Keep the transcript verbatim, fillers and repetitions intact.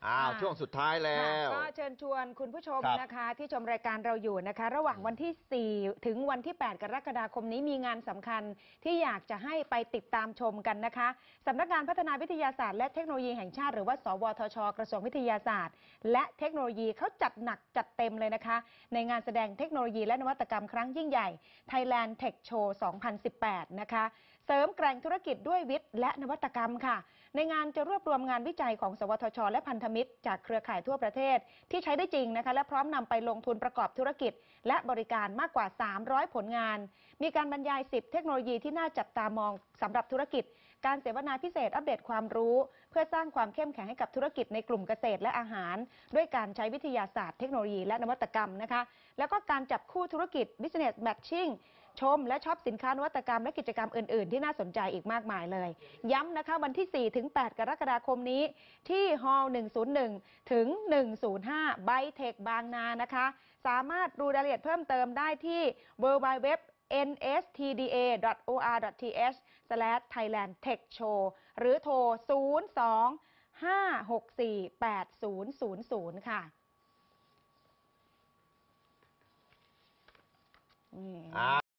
อ้าวช่วงสุดท้ายแล้วก็เชิญชวนคุณผู้ชมนะคะที่ชมรายการเราอยู่นะคะระหว่างวันที่ สี่ ถึงวันที่ แปด กรกฎาคมนี้มีงานสำคัญที่อยากจะให้ไปติดตามชมกันนะคะสำนักงานพัฒนาวิทยาศาสตร์และเทคโนโลยีแห่งชาติหรือว่าสวทช.กระทรวงวิทยาศาสตร์และเทคโนโลยีเขาจัดหนักจัดเต็มเลยนะคะในงานแสดงเทคโนโลยีและนวัตกรรมครั้งยิ่งใหญ่ Thailand Tech Show สองพันสิบแปด นะคะเสริมแกร่งธุรกิจด้วยวิทย์และนวัตกรรมค่ะในงานจะรวบรวมงานวิจัยของสวทช.และพันธมิตรจากเครือข่ายทั่วประเทศที่ใช้ได้จริงนะคะและพร้อมนำไปลงทุนประกอบธุรกิจและบริการมากกว่าสามร้อยผลงานมีการบรรยายสิบเทคโนโลยีที่น่าจับตามองสำหรับธุรกิจการเสวนาพิเศษอัปเดตความรู้เพื่อสร้างความเข้มแข็งให้กับธุรกิจในกลุ่มเกษตรและอาหารด้วยการใช้วิทยาศาสตร์เทคโนโลยีและนวัตกรรมนะคะแล้วก็การจับคู่ธุรกิจ Business Matching ชมและช็อปสินค้านวัตกรรมและกิจกรรมอื่นๆที่น่าสนใจอีกมากมายเลยย้ำนะคะวันที่ สี่ ถึง แปด กรกฎาคมนี้ที่ฮอลล์ หนึ่งศูนย์หนึ่ง ถึง หนึ่งศูนย์ห้า ไบเทคบางนานะคะสามารถดูรายละเอียดเพิ่มเติมได้ที่ ดับเบิลยู ดับเบิลยู ดับเบิลยู ดอท เอ็น เอส ที ดี เอ ดอท โอ อาร์ ดอท ที เอช สแลช ไทยแลนด์ เทค โชว์ หรือโทร ศูนย์ สอง ห้า หก สี่ แปด ศูนย์ ศูนย์ ศูนย์ ค่ะ